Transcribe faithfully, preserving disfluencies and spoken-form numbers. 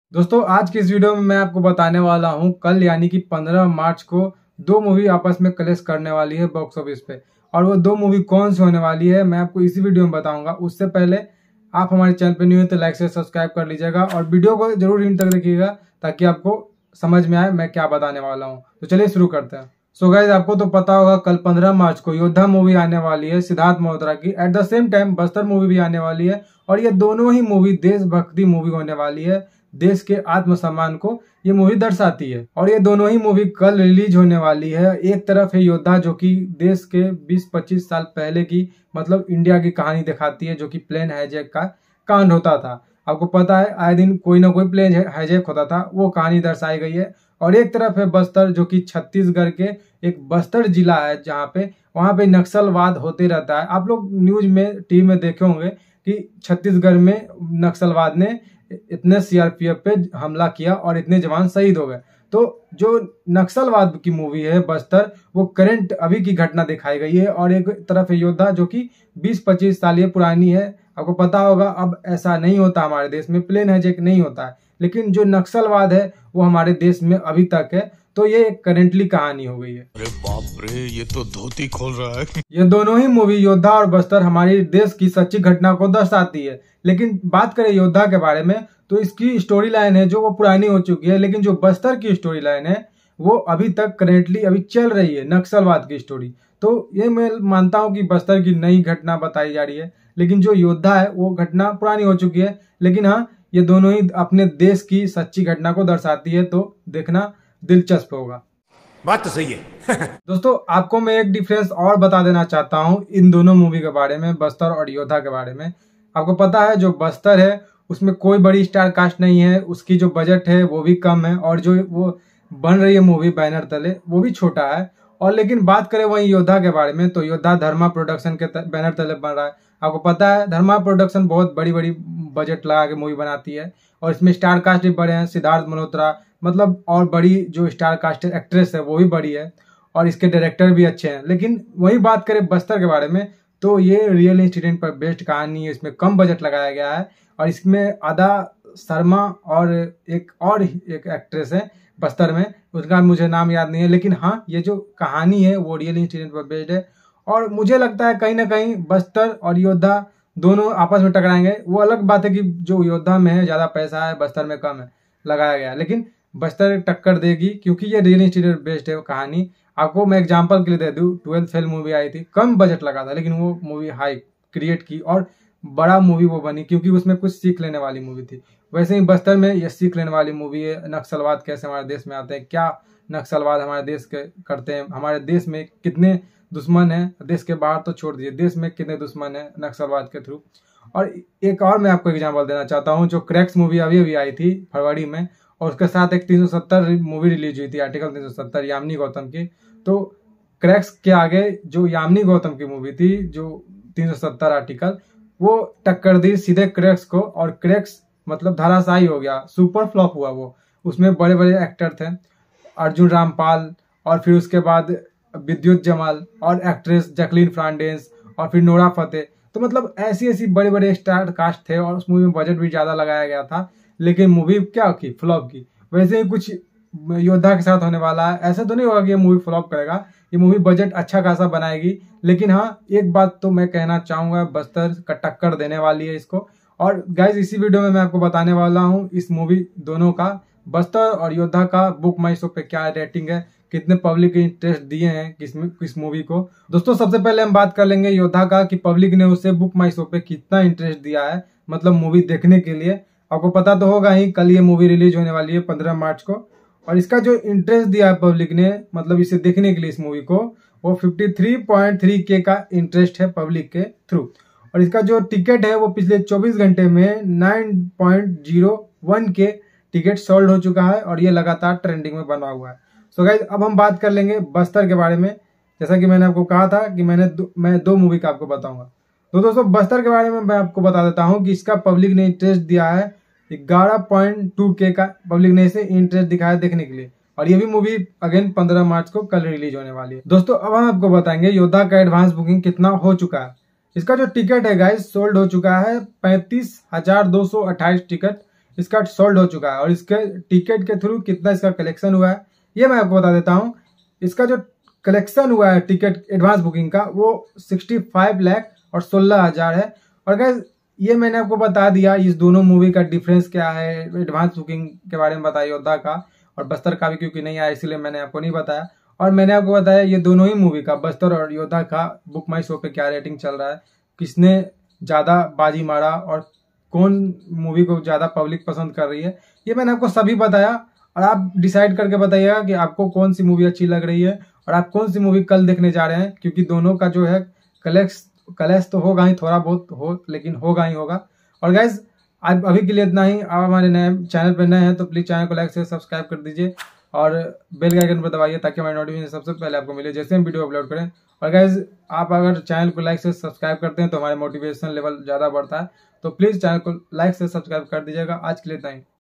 दोस्तों आज की इस वीडियो में मैं आपको बताने वाला हूं कल यानी कि पंद्रह मार्च को दो मूवी आपस में क्लैश करने वाली है बॉक्स ऑफिस पे। और वो दो मूवी कौन सी होने वाली है मैं आपको इसी वीडियो में बताऊंगा। उससे पहले आप हमारे चैनल पे न्यू है तो लाइक से सब्सक्राइब कर लीजिएगा और वीडियो को जरूर इन तक देखिएगा ताकि आपको समझ में आए मैं क्या बताने वाला हूँ। तो चलिए शुरू करते हैं। सो गाइस आपको तो पता होगा कल पंद्रह मार्च को योद्धा मूवी आने वाली है सिद्धार्थ मल्होत्रा की। At the same time Bastar movie भी आने वाली है और ये दोनों ही मूवी देशभक्ति मूवी होने वाली है। देश के आत्मसम्मान को ये मूवी दर्शाती है और ये दोनों ही मूवी कल रिलीज होने वाली है। एक तरफ है योद्धा जो कि देश के बीस पच्चीस साल पहले की मतलब इंडिया की कहानी दिखाती है जो कि प्लेन हाईजैक का कांड होता था। आपको पता है आए दिन कोई ना कोई प्लेन हाईजैक होता था, वो कहानी दर्शाई गई है। और एक तरफ है बस्तर जो कि छत्तीसगढ़ के एक बस्तर जिला है जहाँ पे वहाँ पे नक्सलवाद होते रहता है। आप लोग न्यूज में टीवी में देखे होंगे कि छत्तीसगढ़ में नक्सलवाद ने इतने सीआरपीएफ पे हमला किया और इतने जवान शहीद हो गए। तो जो नक्सलवाद की मूवी है बस्तर वो करंट अभी की घटना दिखाई गई है। और एक तरफ है योद्धा जो कि बीस पच्चीस साल ये पुरानी है। आपको पता होगा अब ऐसा नहीं होता हमारे देश में, प्लेन हाईजैक नहीं होता है, लेकिन जो नक्सलवाद है वो हमारे देश में अभी तक है। तो ये एक करेंटली कहानी हो गई है। अरे बाप रे, ये तो धोती खोल रहा है। ये दोनों ही मूवी योद्धा और बस्तर हमारे देश की सच्ची घटना को दर्शाती है। लेकिन बात करें योद्धा के बारे में तो इसकी स्टोरी लाइन है जो वो पुरानी हो चुकी है, लेकिन जो बस्तर की स्टोरी लाइन है वो अभी तक करेंटली अभी चल रही है, नक्सलवाद की स्टोरी। तो ये मैं मानता हूँ कि बस्तर की नई घटना बताई जा रही है, लेकिन जो योद्धा है वो घटना पुरानी हो चुकी है। लेकिन हाँ, ये दोनों ही अपने देश की सच्ची घटना को दर्शाती है, तो देखना दिलचस्प होगा। बात तो सही है। दोस्तों आपको मैं एक डिफरेंस और बता देना चाहता हूँ इन दोनों मूवी के बारे में, बस्तर और योद्धा के बारे में। आपको पता है जो बस्तर है उसमें कोई बड़ी स्टार कास्ट नहीं है, उसकी जो बजट है वो भी कम है और जो वो बन रही है मूवी बैनर तले वो भी छोटा है। और लेकिन बात करें वहीं योद्धा के बारे में तो योद्धा धर्मा प्रोडक्शन के बैनर तले बन रहा है। आपको पता है धर्मा प्रोडक्शन बहुत बड़ी बड़ी बजट लगा के मूवी बनाती है और इसमें स्टार कास्ट भी बड़े हैं, सिद्धार्थ मल्होत्रा मतलब, और बड़ी जो स्टार कास्ट एक्ट्रेस है वो भी बड़ी है और इसके डायरेक्टर भी अच्छे हैं। लेकिन वही बात करें बस्तर के बारे में तो ये रियल इंसिडेंट पर बेस्ड कहानी है, इसमें कम बजट लगाया गया है और इसमें आदा शर्मा और एक और एक एक्ट्रेस है बस्तर में, उसका मुझे नाम याद नहीं है। लेकिन हाँ, ये जो कहानी है वो रियल इंसिडेंट पर बेस्ड है और मुझे लगता है कहीं ना कहीं बस्तर और योद्धा दोनों आपस में टकराएंगे। वो अलग बात है कि जो योद्धा में है ज्यादा पैसा है, बस्तर में कम है लगाया गया, लेकिन बस्तर टक्कर देगी क्योंकि ये रियल इंसिडेंट बेस्ड है कहानी। आपको मैं एग्जांपल के लिए दे दूं, ट्वेल्थ फेल मूवी आई थी, कम बजट लगा था लेकिन वो मूवी हाई क्रिएट की और बड़ा मूवी वो बनी क्योंकि उसमें कुछ सीख लेने वाली मूवी थी। वैसे ही बस्तर में ये सीख लेने वाली मूवी है, नक्सलवाद कैसे हमारे देश में आते हैं, क्या नक्सलवाद हमारे देश के करते हैं, हमारे देश में कितने दुश्मन हैं, देश के बाहर तो छोड़ दीजिए, देश में कितने दुश्मन हैं नक्सलवाद के थ्रू। और एक और मैं आपको एग्जाम्पल देना चाहता हूँ, जो क्रैक्स मूवी अभी अभी आई थी फरवरी में और उसके साथ एक तीन सौ सत्तर मूवी रिलीज हुई थी, आर्टिकल तीन सौ सत्तर यामिनी गौतम की। तो क्रैक्स के आगे जो यामिनी गौतम की मूवी थी जो तीन सौ सत्तर आर्टिकल, वो टक्कर दी सीधे क्रैक्स को और क्रैक्स मतलब धराशायी हो गया, सुपर फ्लॉप हुआ वो। उसमें बड़े बड़े एक्टर थे, अर्जुन रामपाल और फिर उसके बाद विद्युत जमाल और एक्ट्रेस जैकलीन फ्रांडेंस और फिर नोरा फतेह। तो मतलब ऐसी ऐसी बड़े बड़े स्टार कास्ट थे और उस मूवी में बजट भी ज्यादा लगाया गया था, लेकिन मूवी क्या की, फ्लॉप की। वैसे ही कुछ योद्धा के साथ होने वाला है। ऐसा तो नहीं होगा कि ये मूवी फ्लॉप करेगा, ये मूवी बजट अच्छा खासा बनाएगी। लेकिन हाँ, एक बात तो मैं कहना चाहूंगा, बस्तर का टक्कर देने वाली है इसको। और गाइज इसी वीडियो में मैं आपको बताने वाला हूँ इस मूवी दोनों का, बस्तर और योद्धा का बुक माई शो पे क्या रेटिंग है, कितने पब्लिक इंटरेस्ट दिए हैं किस किस मूवी को। दोस्तों सबसे पहले हम बात कर लेंगे योद्धा का कि पब्लिक ने उसे बुक माई शो पे कितना इंटरेस्ट दिया है, मतलब मूवी देखने के लिए। आपको पता तो होगा ही कल ये मूवी रिलीज होने वाली है पंद्रह मार्च को, और इसका जो इंटरेस्ट दिया है पब्लिक ने मतलब इसे देखने के लिए इस मूवी को, वो तिरेपन पॉइंट तीन के का इंटरेस्ट है पब्लिक के थ्रू। और इसका जो टिकट है वो पिछले चौबीस घंटे में नौ पॉइंट शून्य एक के टिकट सोल्ड हो चुका है और ये लगातार ट्रेंडिंग में बना हुआ है। सो गाइज अब हम बात कर लेंगे बस्तर के बारे में। जैसा कि मैंने आपको कहा था कि मैंने दो, मैं दो मूवी का आपको बताऊंगा। तो दोस्तों बस्तर के बारे में मैं आपको बता देता हूँ कि इसका पब्लिक ने इंटरेस्ट दिया है ग्यारह पॉइंट दो के का, पब्लिक ने इसे इंटरेस्ट दिखाया देखने के लिए। और ये भी मूवी अगेन पंद्रह मार्च को कल रिलीज होने वाली है। दोस्तों अब हम आपको बताएंगे योद्धा का एडवांस बुकिंग कितना हो चुका है। इसका जो टिकट है गाइस सोल्ड हो चुका है पैंतीस हजार दो सौ अट्ठाईस टिकट इसका सोल्ड हो चुका है और इसके टिकट के थ्रू कितना इसका कलेक्शन हुआ है ये मैं आपको बता देता हूँ। इसका जो कलेक्शन हुआ है टिकट एडवांस बुकिंग का वो पैंसठ लाख और सोलह हजार है। और गाइस ये मैंने आपको बता दिया इस दोनों मूवी का डिफरेंस क्या है, एडवांस बुकिंग के बारे में बताया योद्धा का और बस्तर का भी, क्योंकि नहीं आया इसलिए मैंने आपको नहीं बताया। और मैंने आपको बताया ये दोनों ही मूवी का, बस्तर और योद्धा का, बुक माई शो पे क्या रेटिंग चल रहा है, किसने ज़्यादा बाजी मारा और कौन मूवी को ज़्यादा पब्लिक पसंद कर रही है, ये मैंने आपको सभी बताया। और आप डिसाइड करके बताइएगा कि आपको कौन सी मूवी अच्छी लग रही है और आप कौन सी मूवी कल देखने जा रहे हैं, क्योंकि दोनों का जो है कलेक्स कलेक्स तो होगा ही, थोड़ा बहुत हो लेकिन होगा ही होगा। और गाइज आज अभी के लिए इतना ही। आप हमारे नए चैनल पर नए हैं तो प्लीज़ चैनल को लाइक से सब्सक्राइब कर दीजिए और बेल के आइकन पर दबाइए ताकि हमारी नोटिफिकेशन सबसे पहले आपको मिले जैसे हम वीडियो अपलोड करें। और गाइज आप अगर चैनल को लाइक से सब्सक्राइब करते हैं तो हमारे मोटिवेशन लेवल ज़्यादा बढ़ता है, तो प्लीज़ चैनल को लाइक से सब्सक्राइब कर दीजिएगा। आज के लिए इतना ही।